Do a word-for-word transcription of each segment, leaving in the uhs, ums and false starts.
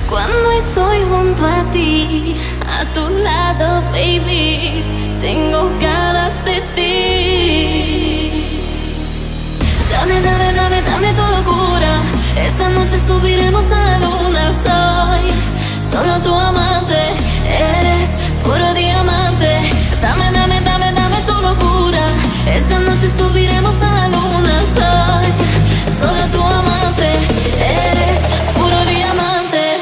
Cuando estoy junto a ti, a tu lado, baby, tengo ganas de ti. Dame, dame, dame, dame tu locura. Esta noche subiremos a la luna. Soy solo tu amante, eres puro diamante. Dame, dame, dame, dame tu locura. Esta noche subiremos a la luna. Soy solo tu amante, eres puro diamante.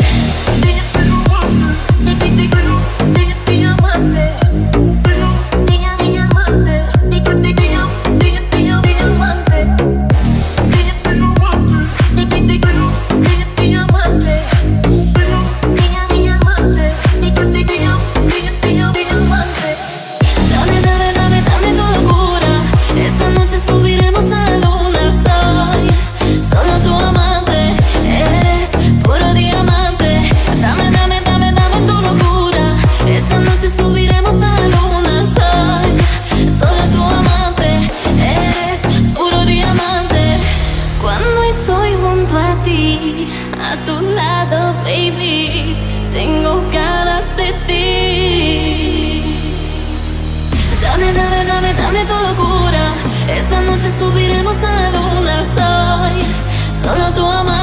A tu lado, baby, tengo ganas de ti. Dame, dame, dame, dame tu locura. Esta noche subiremos a la luna. Soy solo tu amante.